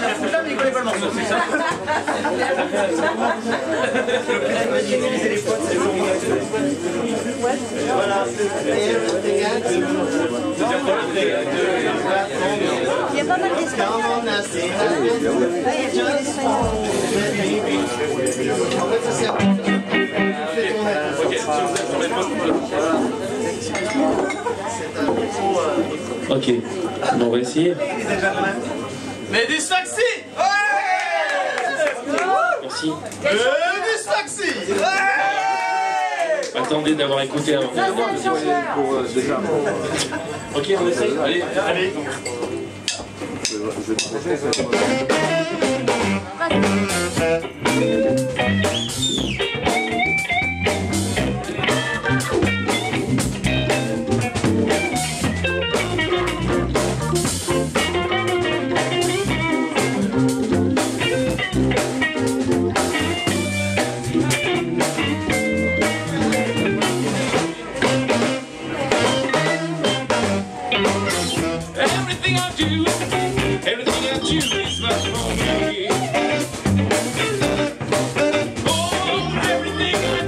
Là, mais il connaît pas le morceau, c'est ça. Voilà. Il y a pas mal d'Espagnols. Ok, on va essayer. Mais dysphaxie! Merci. Dysphaxie! Attendez d'avoir écouté avant. Ok, on essaye. Allez, allez. Everything I do is not for me. Oh, everything I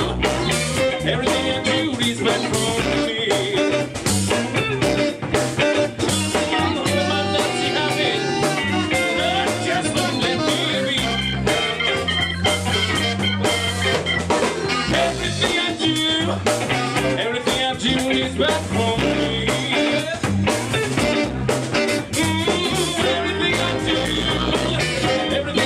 do is not for me. I'm not happy, just don't let me be. Everything I do is not for me. Everything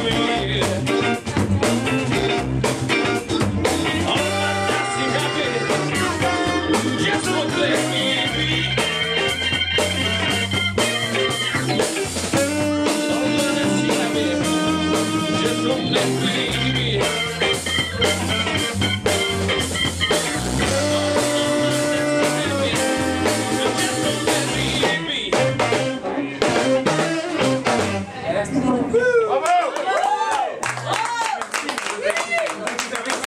me.